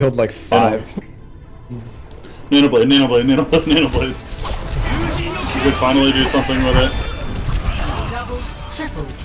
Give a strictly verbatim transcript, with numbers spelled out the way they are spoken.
Killed like five. Nanoblade, Nanoblade, Nanoblade, Nanoblade. We could finally do something with it. Double, triple